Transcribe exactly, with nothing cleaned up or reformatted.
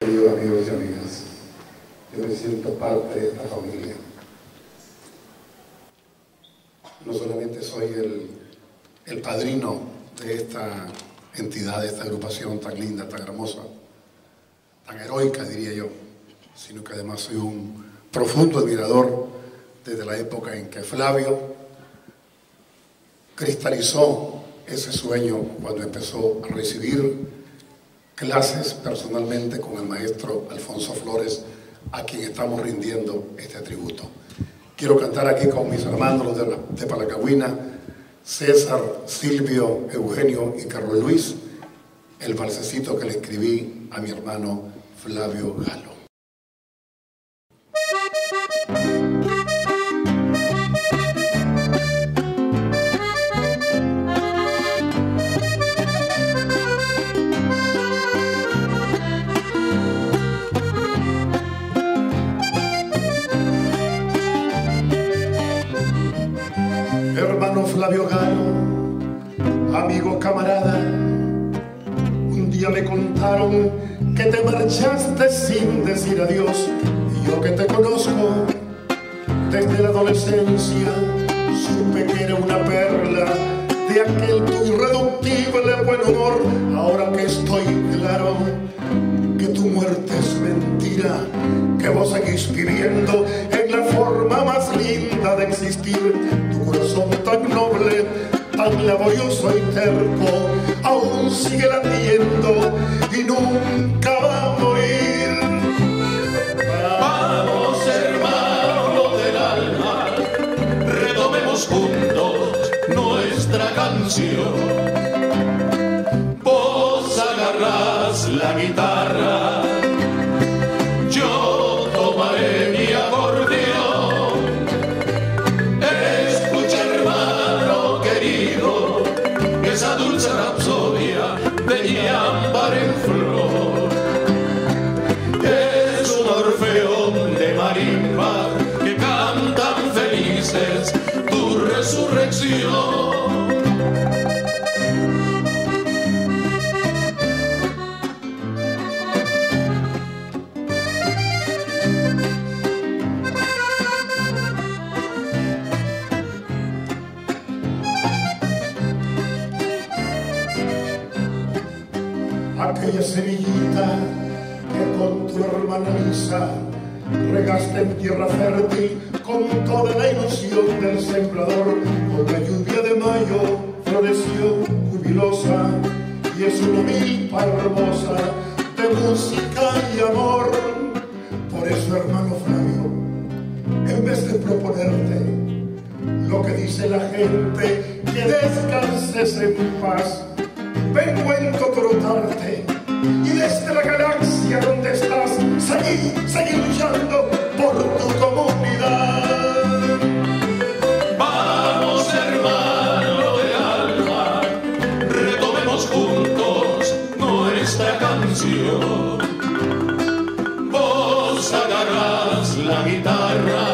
Queridos amigos y amigas, yo me siento parte de esta familia. No solamente soy el, el padrino de esta entidad, de esta agrupación tan linda, tan hermosa, tan heroica, diría yo, sino que además soy un profundo admirador desde la época en que Flavio cristalizó ese sueño cuando empezó a recibir clases personalmente con el maestro Alfonso Flores, a quien estamos rindiendo este tributo. Quiero cantar aquí con mis hermanos de, la, de Palacagüina, César, Silvio, Eugenio y Carlos Luis, el valsecito que le escribí a mi hermano Flavio Galo. Hermano Flavio Galo, amigo camarada, un día me contaron que te marchaste sin decir adiós, y yo que te conozco desde la adolescencia, supe que era una perla de aquel tu irreductible buen humor. Ahora que estoy claro que tu muerte es mentira, que vos seguís viviendo en la forma más linda de existir, tu corazón tan noble, tan laborioso y terco, aún sigue latiendo y nunca va a morir. Vamos, hermano del alma, retomemos juntos nuestra canción. Vos agarrás la guitarra, yo tomaré mi acordeón. Escucha, hermano querido, esa dulce rapsodia de ñámbar en flor. Es un orfeón de marimba que cantan felices tu resurrección. Aquella semillita que con tu hermana Lisa regaste en tierra fértil con toda la ilusión del sembrador, con la lluvia de mayo floreció jubilosa y es una milpa hermosa de música y amor. Por eso, hermano Flavio, en vez de proponerte lo que dice la gente, que descanses en paz, vengo a encotrotarte y desde la galaxia donde estás, seguí, seguí luchando por tu comunidad. Vamos, hermano del alma, retomemos juntos nuestra canción. Vos agarrás la guitarra,